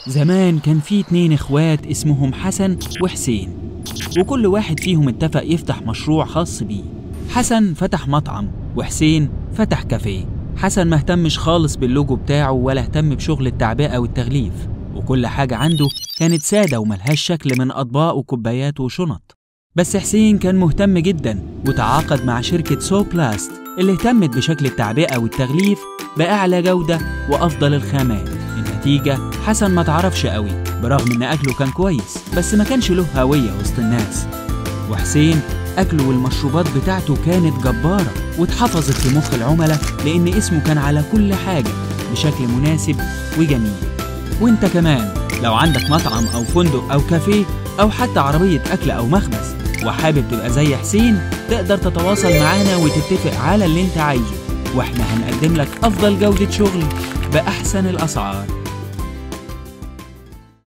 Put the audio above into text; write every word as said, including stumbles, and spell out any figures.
زمان كان في اتنين اخوات اسمهم حسن وحسين، وكل واحد فيهم اتفق يفتح مشروع خاص بيه. حسن فتح مطعم وحسين فتح كافيه. حسن ما اهتمش خالص باللوجو بتاعه ولا اهتم بشغل التعبئة والتغليف، وكل حاجة عنده كانت سادة وملهاش شكل من أطباق وكوبايات وشنط. بس حسين كان مهتم جدا وتعاقد مع شركة سو بلاست اللي اهتمت بشكل التعبئة والتغليف بأعلى جودة وأفضل الخامات. النتيجة حسن ما تعرفش قوي برغم ان أكله كان كويس، بس ما كانش له هوية وسط الناس. وحسين أكله والمشروبات بتاعته كانت جبارة واتحفظت في مخ العملاء لأن اسمه كان على كل حاجة بشكل مناسب وجميل. وانت كمان لو عندك مطعم أو فندق أو كافيه أو حتى عربية أكل أو مخبز وحابب تبقى زي حسين، تقدر تتواصل معانا وتتفق على اللي انت عايزه، واحنا هنقدم لك أفضل جودة شغل بأحسن الأسعار.